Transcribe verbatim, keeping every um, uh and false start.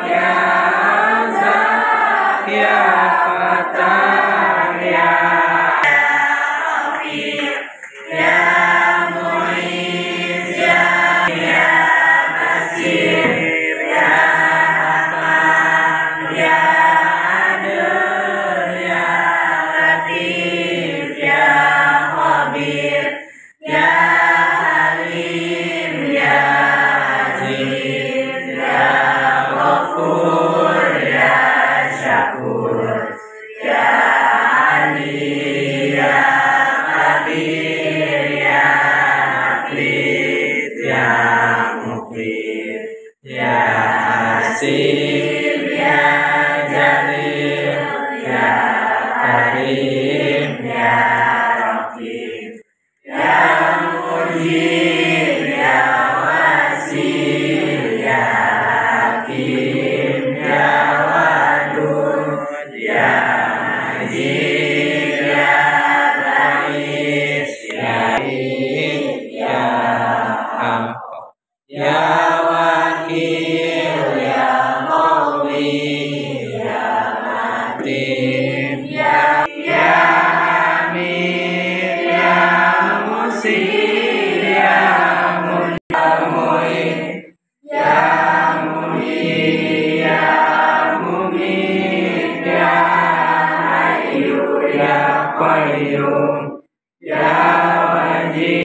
ya Azza, ya Fatah, ya Rafiq, ya Muiz, ya ya Basir, ya Rahman, ya Adil, ya Latif, ya Khabir, ya Halim, ya Aziz, ya Ghafur, ya Syakur, ya Ali, ya Kabir, ya Hafid, ya Muqir, ya Hasib, ya Jalil, ya Karim, ya Raqib, ya Mujib, ya Wasil, ya Hakim, ya Wadud, ya Majid, ya Ba'is, ya Id, ya Haq, ya Wakil, ya Qawi, ya Matin, ya ya Hamid, ya Musir, ya Mu'in, ya Mu'in,